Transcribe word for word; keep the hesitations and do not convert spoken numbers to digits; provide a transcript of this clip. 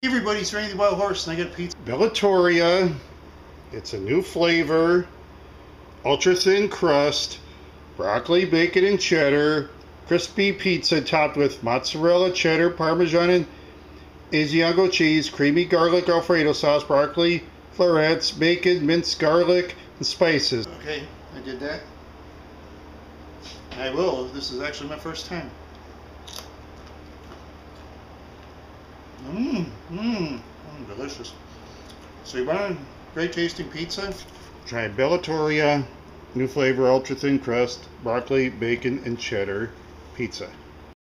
Hey everybody, it's Randy the Wild Horse, and I got pizza. Bellatoria. It's a new flavor. Ultra thin crust. Broccoli, bacon, and cheddar. Crispy pizza topped with mozzarella, cheddar, parmesan, and Asiago cheese. Creamy garlic Alfredo sauce. Broccoli, florets, bacon, minced garlic, and spices. Okay, I did that. I will. This is actually my first time. Mmm, mmm, mm, delicious. So you want a great tasting pizza? Try Bellatoria. New flavor, ultra thin crust. Broccoli, bacon, and cheddar pizza.